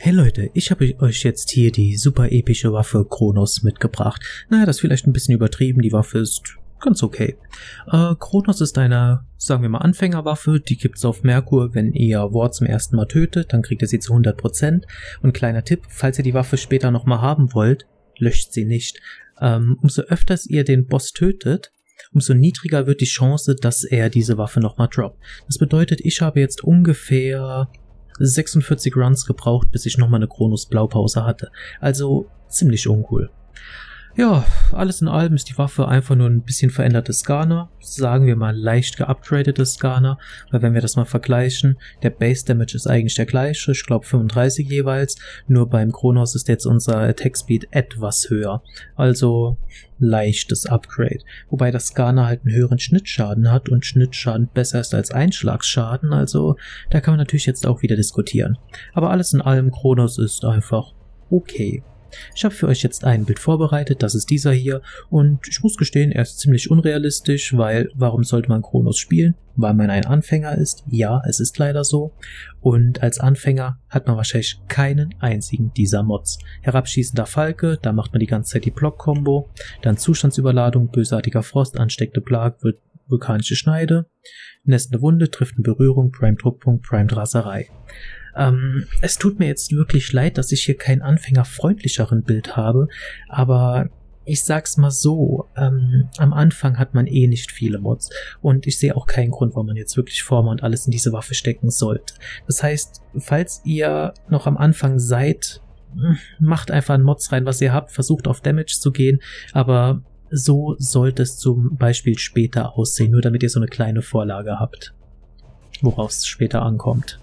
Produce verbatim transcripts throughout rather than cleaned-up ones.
Hey Leute, ich habe euch jetzt hier die super epische Waffe Kronos mitgebracht. Naja, das ist vielleicht ein bisschen übertrieben, die Waffe ist ganz okay. Äh, Kronos ist eine, sagen wir mal, Anfängerwaffe, die gibt's auf Merkur, wenn ihr Ward zum ersten Mal tötet, dann kriegt ihr sie zu hundert Prozent. Und kleiner Tipp, falls ihr die Waffe später nochmal haben wollt, löscht sie nicht. Ähm, umso öfters ihr den Boss tötet, umso niedriger wird die Chance, dass er diese Waffe nochmal droppt. Das bedeutet, ich habe jetzt ungefähr sechsundvierzig Runs gebraucht, bis ich nochmal eine Kronos Blaupause hatte. Also ziemlich uncool. Ja, alles in allem ist die Waffe einfach nur ein bisschen verändertes Skarner, sagen wir mal leicht geupgradetes Skarner, weil wenn wir das mal vergleichen, der Base Damage ist eigentlich der gleiche, ich glaube fünfunddreißig jeweils, nur beim Kronos ist jetzt unser Attack Speed etwas höher, also leichtes Upgrade, wobei das Skarner halt einen höheren Schnittschaden hat und Schnittschaden besser ist als Einschlagsschaden, also da kann man natürlich jetzt auch wieder diskutieren. Aber alles in allem, Kronos ist einfach okay. Ich habe für euch jetzt ein Bild vorbereitet, das ist dieser hier, und ich muss gestehen, er ist ziemlich unrealistisch, weil warum sollte man Kronos spielen? Weil man ein Anfänger ist? Ja, es ist leider so. Und als Anfänger hat man wahrscheinlich keinen einzigen dieser Mods. Herabschießender Falke, da macht man die ganze Zeit die Block-Kombo, dann Zustandsüberladung, bösartiger Frost, ansteckte Plag, wird vulkanische Schneide, nestende Wunde, trifft eine Berührung, Prime-Druckpunkt, Prime-Raserei. Ähm, es tut mir jetzt wirklich leid, dass ich hier kein anfängerfreundlicheren Bild habe, aber ich sag's mal so, ähm, am Anfang hat man eh nicht viele Mods und ich sehe auch keinen Grund, warum man jetzt wirklich Former und alles in diese Waffe stecken sollte. Das heißt, falls ihr noch am Anfang seid, macht einfach in Mods rein, was ihr habt, versucht auf Damage zu gehen, aber so sollte es zum Beispiel später aussehen, nur damit ihr so eine kleine Vorlage habt, worauf es später ankommt.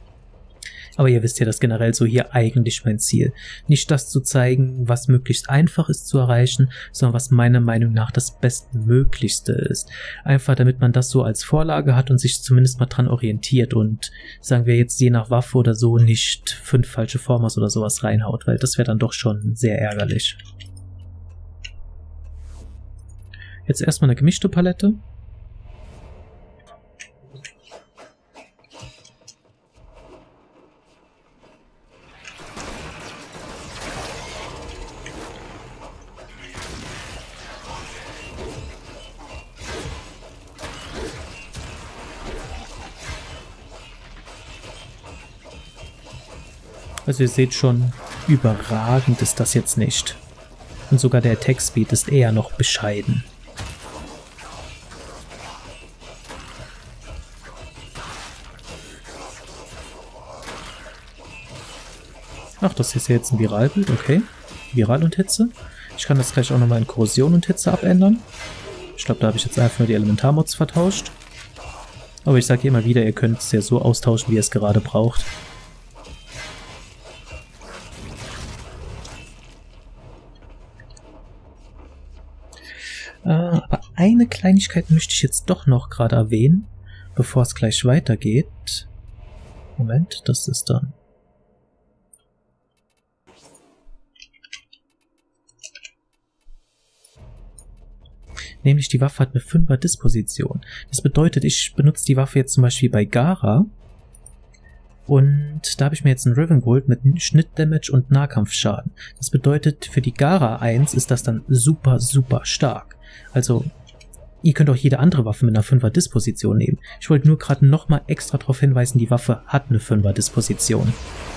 Aber ihr wisst ja, das generell so hier eigentlich mein Ziel. Nicht das zu zeigen, was möglichst einfach ist zu erreichen, sondern was meiner Meinung nach das Bestmöglichste ist. Einfach damit man das so als Vorlage hat und sich zumindest mal dran orientiert und, sagen wir jetzt je nach Waffe oder so, nicht fünf falsche Formers oder sowas reinhaut, weil das wäre dann doch schon sehr ärgerlich. Jetzt erstmal eine gemischte Palette. Also ihr seht schon, überragend ist das jetzt nicht. Und sogar der Attack Speed ist eher noch bescheiden. Ach, das ist ja jetzt ein Viralbild, okay. Viral und Hitze. Ich kann das gleich auch nochmal in Korrosion und Hitze abändern. Ich glaube, da habe ich jetzt einfach nur die Elementarmods vertauscht. Aber ich sage immer wieder, ihr könnt es ja so austauschen, wie ihr es gerade braucht. Äh, aber eine Kleinigkeit möchte ich jetzt doch noch gerade erwähnen, bevor es gleich weitergeht. Moment, das ist dann... Nämlich die Waffe hat eine fünfer Disposition. Das bedeutet, ich benutze die Waffe jetzt zum Beispiel bei Gara. Und da habe ich mir jetzt einen Riven geholt mit Schnittdamage und Nahkampfschaden. Das bedeutet, für die Gara eins ist das dann super, super stark. Also, ihr könnt auch jede andere Waffe mit einer fünfer Disposition nehmen. Ich wollte nur gerade nochmal extra darauf hinweisen, die Waffe hat eine fünfer Disposition.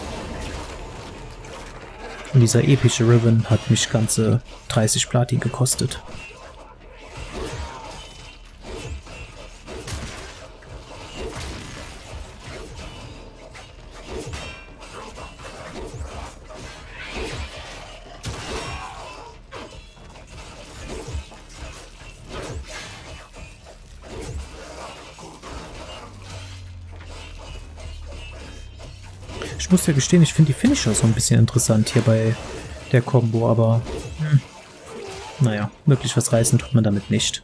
Und dieser epische Riven hat mich ganze dreißig Platin gekostet. Ich muss ja gestehen, ich finde die Finisher so ein bisschen interessant hier bei der Combo, aber hm, naja, wirklich was reißen tut man damit nicht.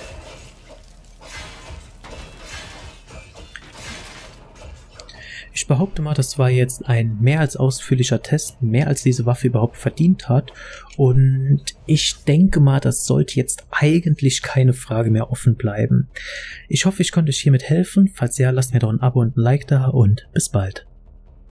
Ich behaupte mal, das war jetzt ein mehr als ausführlicher Test, mehr als diese Waffe überhaupt verdient hat. Und ich denke mal, das sollte jetzt eigentlich keine Frage mehr offen bleiben. Ich hoffe, ich konnte euch hiermit helfen. Falls ja, lasst mir doch ein Abo und ein Like da und bis bald.